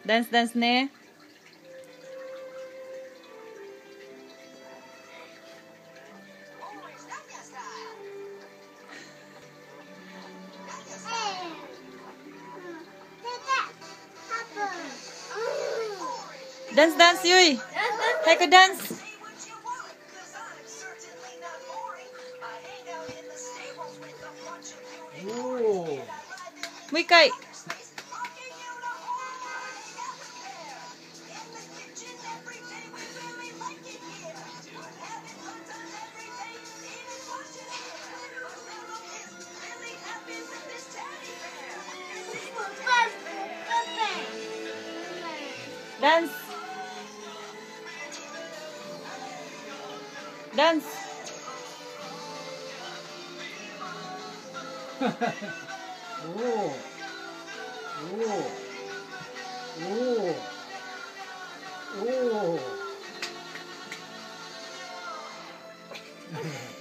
ダンスダンスね。ダンスダンスゆい。早くダンス。もう一回。ダンス。ダンス。 おお。おお。おお。